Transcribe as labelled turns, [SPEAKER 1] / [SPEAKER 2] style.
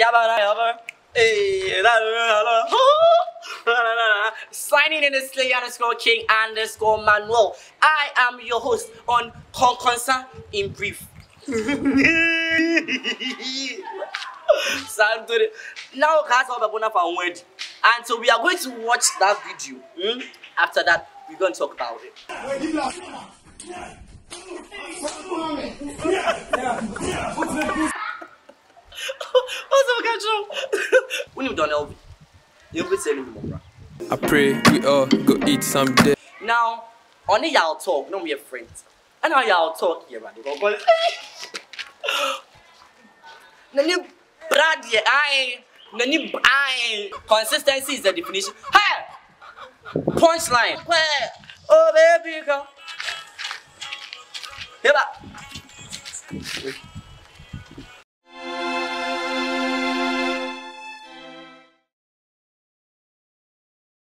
[SPEAKER 1] Signing in the Slay_King_Manuel. I am your host on Konkosa in brief. Now, guys, we're going for word, and so we are going to watch that video. After that, we're going to talk about it. What's up, guys? When you done elvi, you will say no.
[SPEAKER 2] I pray we all go eat someday.
[SPEAKER 1] Now, only y'all talk, no me a friend. And now y'all talk here, man. Nani brad ye I nani I consistency is the definition. Hey! Punchline. Where? Oh baby girl. Here